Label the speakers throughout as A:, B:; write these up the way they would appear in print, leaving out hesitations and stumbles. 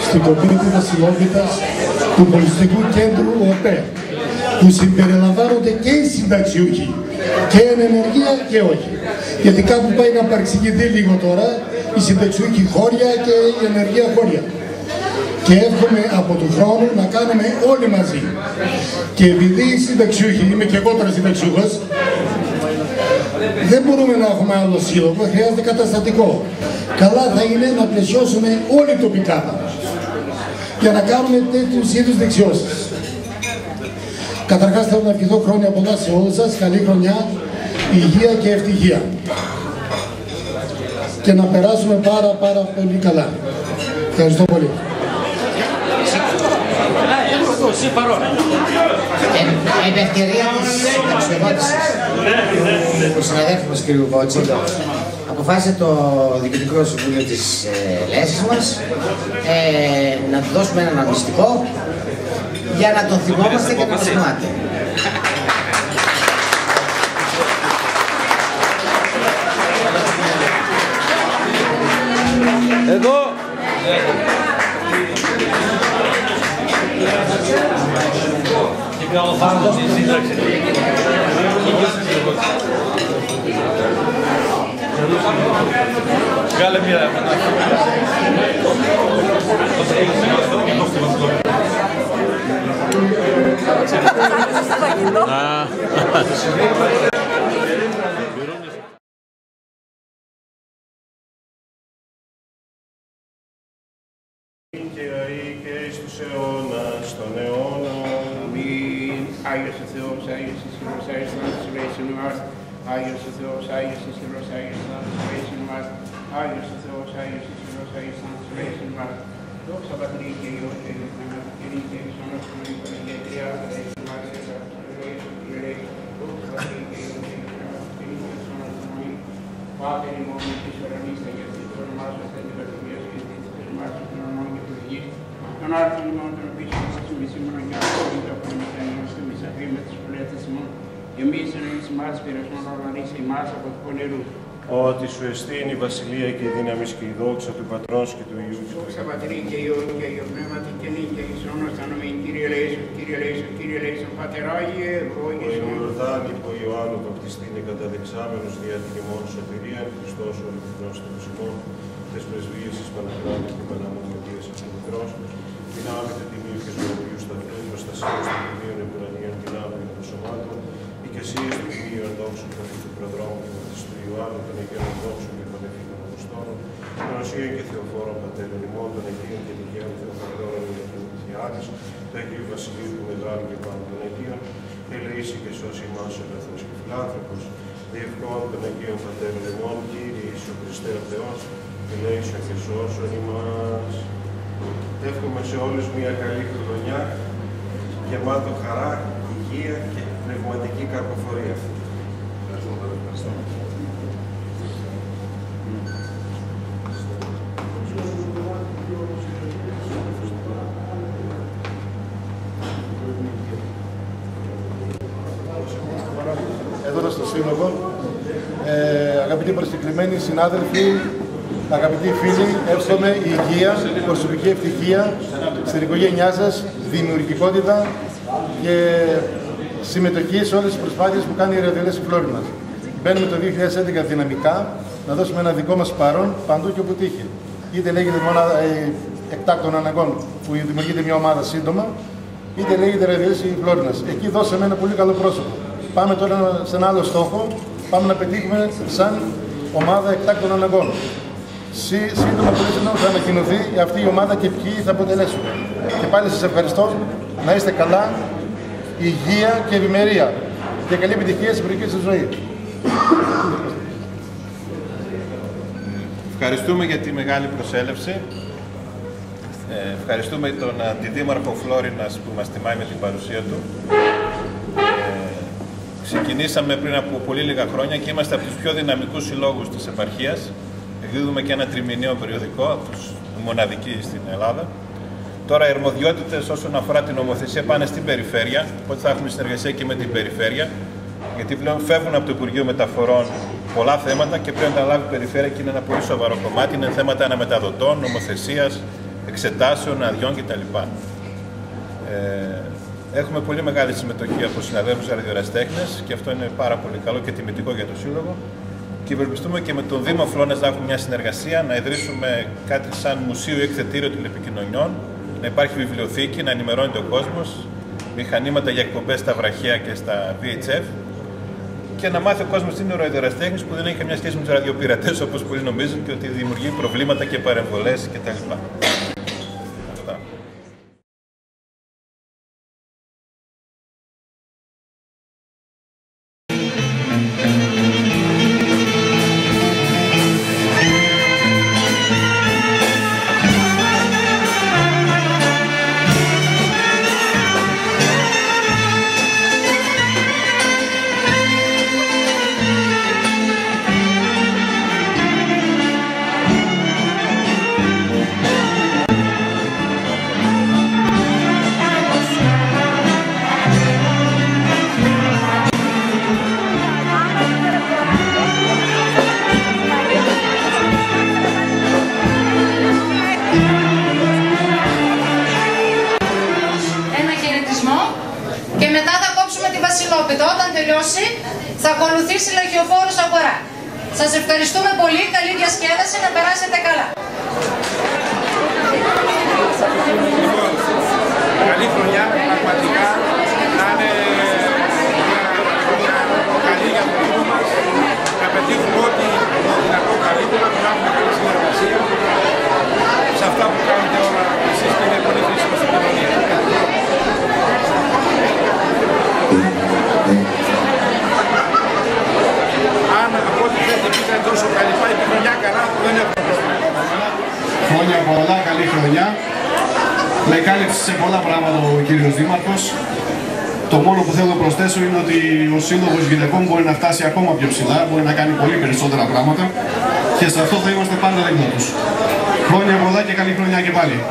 A: στην κοπή δραστηριότητας του Πολιτιστικού Κέντρου ΟΤΕ, που συμπεριλαμβάνονται και οι συνταξιούχοι, και εν ενεργεία και όχι. Γιατί κάπου πάει να παρεξηγηθεί λίγο τώρα, οι συνταξιούχοι χώρια και η ενεργεία χώρια. Και εύχομαι από του χρόνου να κάνουμε όλοι μαζί. Και επειδή οι συνταξιούχοι, είμαι και εγώ τώρα συνταξιούχος, δεν μπορούμε να έχουμε άλλο σύλλογο, χρειάζεται καταστατικό. Καλά θα είναι να πλαισιώσουμε όλοι τοπικά για να κάνουμε τέτοιους είδους δεξιώσεις. Καταρχάς θέλω να ευχηθώ χρόνια πολλά σε όλους σας, καλή χρονιά, υγεία και ευτυχία. Και να περάσουμε πάρα πολύ καλά. Ευχαριστώ πολύ.
B: Εν ευκαιρία της συνταξιοδότησης του συναδέλφου μας κ. Βότση, αποφάσισε το Διοικητικό Συμβούλιο της Λέσης μας να του δώσουμε έναν μυστικό για να τον θυμόμαστε και να τον θυμάται.
C: Εδώ! Πάνω στη σύνταξη. Βγάλε μια
D: και εις τους αιώνας των αιώνων. Αμήν. Άγιος ο Θεός, Άγιος ο Θεός, Άγιος ο Θεός, Άγιος ο Θεός, Άγιος ο Θεός, Άγιος ο Θεός, Άγιος ο Θεός, Άγιος ο Θεός, Άγιος ο Θεός, δόξα Πατρί και Υιό και Υιό και Υιό και Υιό και Υιό Πάτερ ημών της ουρανής αγιαστείς το όνομά σου, ασθένει παρθυμίας και ζήτησης της ομάς σου, των ονών και του γης, των άρθρων ημών των επίσης μας του μισήμων και αυτών και από εμείς ενός του μισαχρή με τους πολέτες ημών, και εμείς εννοείς ημάς πειρασμόν οργανείς ημάς από του πονηρού.
E: Ότι σου εστίνει η βασιλεία και η δύναμη και η δόξα του Πατρός και του Υιού.
D: Δόξα Πατρί και Υιό και Υιό Πνεύματι και νύν και εις όνος ανομήν, Κύριε Λέησον, Κύριε Λέησον, Κύριε Λέησον, Πατεράγιε, ευλόγησον.
E: Ο Ιορδάνη που Ιωάννου βαπτιστήνει καταδεξάμενος δια την ημών σωτηρία, Χριστός ο αληθινός του ημών, τες πρεσβείες της Παναγιώτης και Παναμονητίας της Μικρός, δυνάμετε τιμίου και ζωοποιού σταθμού, προστασίας των τιμίων εμπουρανίων δυνάμεων των σωμάτων, οικεσίες του τιμίων δόξου του προδρόμου και βαπτιστού Ιωάννου, των Αγίων δόξων και των Εφήνων Αποστόλων, των Οσίων και Θεοφόρων Πατέρων ημών, των Αγίων και Τυχαίων Θεοφανδόρων και των Μυθιάδης, του Αγίου Βασιλείου του Μεγάλου και Πάνω των Αγίων, ελεήσει και σώσει ημάς ο αγαθός και φιλάνθρωπος, διευκόν των Αγίων Πατέρων ημών, Κύριε Ιησού Χριστέ ο Θεός, ελέησον και σώσον ημάς. Εύχομαι σε όλους μια καλή χρονιά, γεμάτο χαρά, υγεία και πνευματική καρποφορία. Ευχαριστώ.
F: Εδώ στο Σύλλογο, αγαπητοί προσκεκλημένοι συνάδελφοι, αγαπητοί φίλοι, εύχομαι υγεία, προσωπική ευτυχία στην οικογένειά σας, δημιουργικότητα και συμμετοχή σε όλες τις προσπάθειες που κάνει η ραδιοτηλεόραση Φλόρινας. Μπαίνουμε το 2011 δυναμικά, να δώσουμε ένα δικό μας παρόν παντού και όπου τύχει. Είτε λέγεται μονάδα εκτάκτων αναγκών που δημιουργείται μια ομάδα σύντομα, είτε λέγεται ραδιοτηλεόραση Φλόρινας. Εκεί δώσαμε ένα πολύ καλό πρόσωπο. Πάμε τώρα σε ένα άλλο στόχο, πάμε να πετύχουμε σαν ομάδα εκτάκτων αναγκών. Σύντομα θα ανακοινωθεί αυτή η ομάδα και ποιοι θα αποτελέσουν. Και πάλι σας ευχαριστώ, να είστε καλά, υγεία και ευημερία και καλή επιτυχία στην προκειμένη σας ζωή.
G: Ευχαριστούμε για τη μεγάλη προσέλευση. Ευχαριστούμε τον Αντιδήμαρχο Φλόρινας που μας τιμάει με την παρουσία του. Ξεκινήσαμε πριν από πολύ λίγα χρόνια και είμαστε από τους πιο δυναμικούς συλλόγους της επαρχίας. Εκδίδουμε και ένα τριμηνιαίο περιοδικό, από τους μοναδικοί στην Ελλάδα. Τώρα οι αρμοδιότητες όσον αφορά την νομοθεσία πάνε στην περιφέρεια, οπότε θα έχουμε συνεργασία και με την περιφέρεια, γιατί πλέον φεύγουν από το Υπουργείο Μεταφορών πολλά θέματα και πρέπει να τα λάβει η περιφέρεια και είναι ένα πολύ σοβαρό κομμάτι. Είναι θέματα αναμεταδοτών, νομοθεσίας, εξετάσεων, αδειών κτλ. Έχουμε πολύ μεγάλη συμμετοχή από συναδέλφους ραδιοερασιτέχνες και αυτό είναι πάρα πολύ καλό και τιμητικό για το Σύλλογο. Και ευελπιστούμε και με τον Δήμο Φλώνας να έχουμε μια συνεργασία, να ιδρύσουμε κάτι σαν μουσείο ή εκθετήριο τηλεπικοινωνιών, να υπάρχει βιβλιοθήκη, να ενημερώνεται ο κόσμος, μηχανήματα για εκπομπές στα βραχαία και στα VHF και να μάθει ο κόσμος τι είναι ο ραδιοερασιτέχνης που δεν έχει καμιά σχέση με τους ραδιοπειρατές όπως πολλοί νομίζουν και ότι δημιουργεί προβλήματα και παρεμβολές κτλ.
H: Όταν τελειώσει, θα ακολουθήσει Λαχιοφόρος Αγορά. Σας ευχαριστούμε πολύ, καλή διασκέδαση, να περάσετε καλά.
D: Καλή χρονιά, πραγματικά, να είναι καλή για το Δήμο μας, να πετύχουμε ό,τι δυνατό καλύτερα, να έχουμε καλή συνεργασία σε αυτά που κάνετε όλα εσείς και είναι πολύ χρήσιμο στην κοινωνία. Αν από ό,τι θέλετε πείτε τόσο καλή πάει τη χρονιά καλά, δεν έχουμε πρόβλημα.
I: Χρόνια πολλά, καλή χρονιά. Με κάλυψε σε πολλά πράγματα ο κύριος Δήμαρχος. Το μόνο που θέλω να προσθέσω είναι ότι ο Σύλλογος Γυναικών μπορεί να φτάσει ακόμα πιο ψηλά, μπορεί να κάνει πολύ περισσότερα πράγματα και σε αυτό θα είμαστε πάντα δίπλα τους. Χρόνια πολλά και καλή χρονιά και πάλι.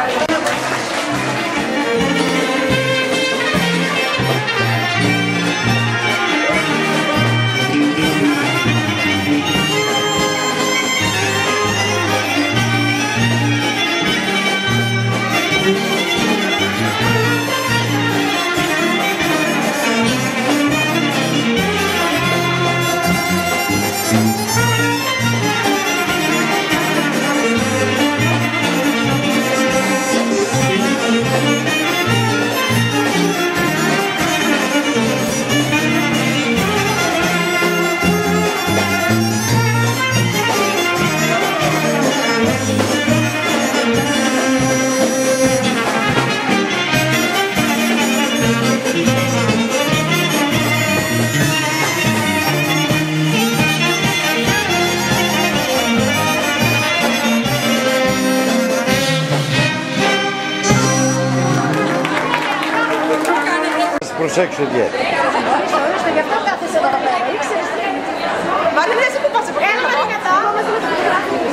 J: Προσέξτε ιδιαίτερα.
K: Ορίστε, γι' αυτό κάθεσαι εδώ πέρα, ήξερες. Μα δεν είσαι που πας από κάτω.